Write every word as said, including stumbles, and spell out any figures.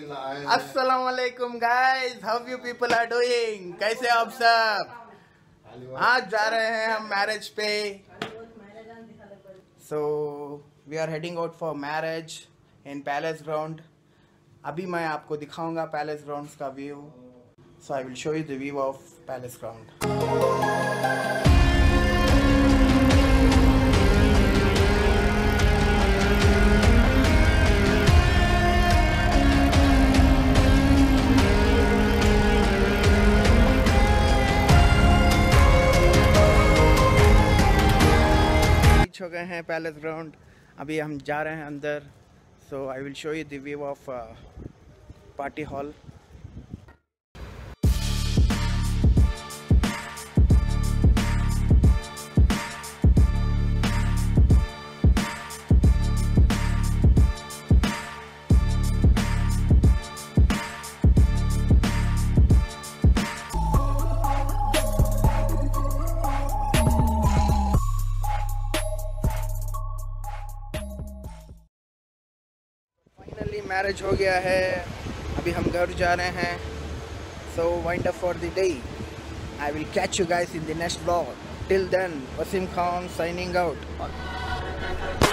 अस्सलामुअलैकुम guys, how you people are doing? कैसे आप सब? आज जा रहे हैं हम मैरिज पे। So we are heading out for marriage in Palace Ground. अभी मैं आपको दिखाऊंगा पैलेस ग्राउंड्स का व्यू। So I will show you the view of Palace Ground. हो गए हैं पैलेस ग्राउंड। अभी हम जा रहे हैं अंदर। So I will show you the view of party hall. Marriage हो गया है, अभी हम घर जा रहे हैं। So wind up for the day. I will catch you guys in the next vlog. Till then, Waseem Khan signing out.